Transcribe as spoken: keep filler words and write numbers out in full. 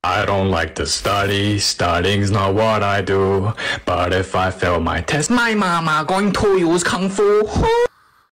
I don't like to study, studying's not what I do. But if I fail my test, my mama going to use Kung Fu.